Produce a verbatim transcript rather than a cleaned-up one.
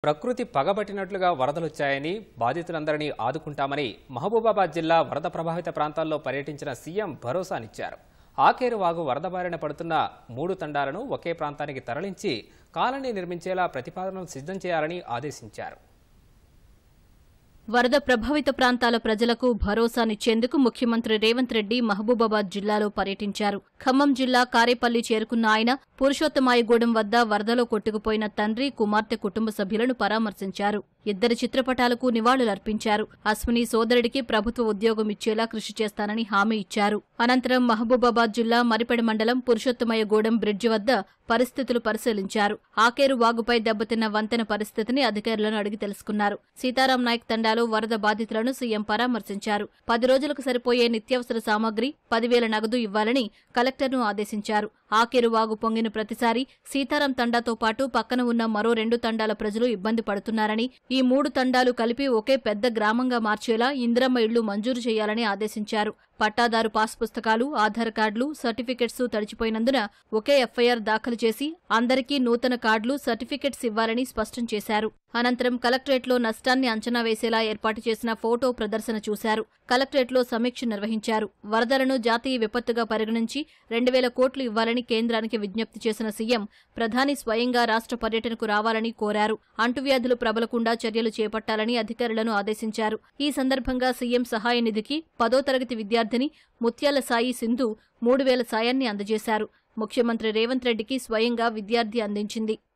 ప్రకృతి పగబట్టినట్లుగా వరదలొచ్చాయని బాధితులందరినీ ఆదుకుంటామని మహబూబాబాద్ జిల్లా వరద ప్రభావిత ప్రాంతాల్లో పర్యటించిన సీఎం భరోసానిచ్చారు. ఆకేరు వాగు వరద బారిన పడుతున్న మూడు తండాలను ఒకే ప్రాంతానికి తరలించి కాలనీ నిర్మించేలా ప్రతిపాదనలు సిద్ధం చేయాలని ఆదేశించారు. వరద ప్రభావిత ప్రాంతాల ప్రజలకు భరోసానిచ్చేందుకు ముఖ్యమంత్రి రేవంత్ రెడ్డి మహబూబాబాద్ జిల్లాలో పర్యటించారు. ఖమ్మం జిల్లా కారేపల్లి చేరుకున్న ఆయన పురుషోత్తమాయిగూడెం వద్ద వరదలో కొట్టుకుపోయిన తండ్రి, కుమార్తె కుటుంబ సభ్యులను పరామర్శించారు. ఇద్దరి చిత్రపటాలకు నివాళులర్పించారు. అశ్విని సోదరుడికి ప్రభుత్వ ఉద్యోగం ఇచ్చేలా కృషి చేస్తానని హామీ ఇచ్చారు. అనంతరం మహబూబాబాద్ జిల్లా మరిపెడ మండలం పురుషోత్తమయ్యగూడెం బ్రిడ్జి వద్ద పరిస్థితులు పరిశీలించారు. ఆకేరు వాగుపై దెబ్బతిన్న వంతెన పరిస్థితిని అధికారులను అడిగి తెలుసుకున్నారు. సీతారాం నాయక్ తండాలో వరద బాధితులను సీఎం పరామర్శించారు. పది రోజులకు సరిపోయే నిత్యావసర సామాగ్రి, పదివేల నగదు ఇవ్వాలని కలెక్టర్ను ఆదేశించారు. ఆకేరు వాగు పొంగిన ప్రతిసారి సీతారాం తండాతో పాటు పక్కన ఉన్న మరో రెండు తండాల ప్రజలు ఇబ్బంది పడుతున్నారని, ఈ మూడు తండాలు కలిపి ఒకే పెద్ద గ్రామంగా మార్చేలా ఇందిరమ్మ ఇళ్లు మంజూరు చేయాలని ఆదేశించారు. పట్టాదారు పాస్ పుస్తకాలు, ఆధార్ కార్డులు, సర్టిఫికెట్స్ తడిచిపోయినందున ఒకే ఎఫ్ఐఆర్ దాఖలు చేసి అందరికీ నూతన కార్డులు, సర్టిఫికెట్స్ ఇవ్వాలని స్పష్టం చేశారు. అనంతరం కలెక్టరేట్లో నష్టాన్ని అంచనా వేసేలా ఏర్పాటు చేసిన ఫోటో ప్రదర్శన చూశారు. కలెక్టరేట్లో సమీక్ష నిర్వహించారు. వరదలను జాతీయ విపత్తుగా పరిగణించి రెండు వేల కోట్లు ఇవ్వాలని కేంద్రానికి విజ్ఞప్తి చేసిన సీఎం ప్రధాని స్వయంగా రాష్ట్ర పర్యటనకు రావాలని కోరారు. అంటువ్యాధులు ప్రబలకుండా చర్యలు చేపట్టాలని అధికారులను ఆదేశించారు. ఈ సందర్భంగా సీఎం సహాయ నిధికి పదో తరగతి విద్యార్థిని ముత్యాల సాయి సింధు మూడు వేల సాయాన్ని అందజేశారు. ముఖ్యమంత్రి రేవంత్ రెడ్డికి స్వయంగా విద్యార్థి అందించింది.